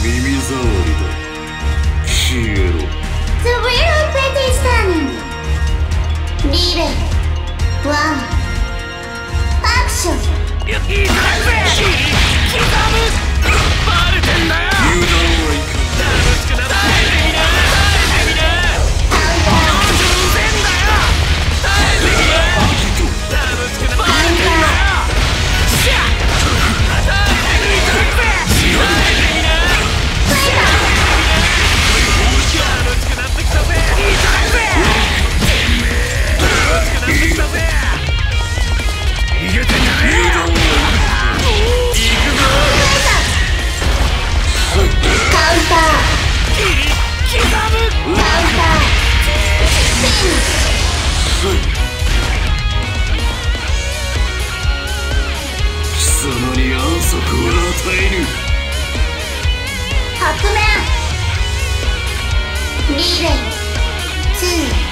耳障りだ。消えろ。 The real plate is turning. リベル1アクション。 いいかぜ。刻む。バレてんだよ。 油断はいかん。 楽しくなってみな。耐えてみな。うぜんだよ。耐えてみな。楽しくなってバレてんだよ。しゃ。耐えてみたぜ。耐えてみな。楽しくなってきたぜ。いいかぜ。楽しくなってきたぜ。逃げてんじゃねえよ。行くぞ。 カウンター。 刻む。 カウンター。スピン。 貴様に安息を与えぬ。 白面。リベル2